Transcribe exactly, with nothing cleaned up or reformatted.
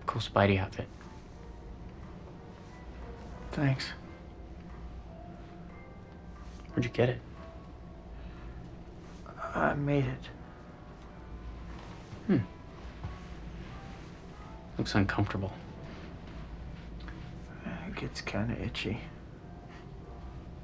Cool Spidey outfit. Thanks. Where'd you get it? I made it. Hmm. Looks uncomfortable. It gets kind of itchy.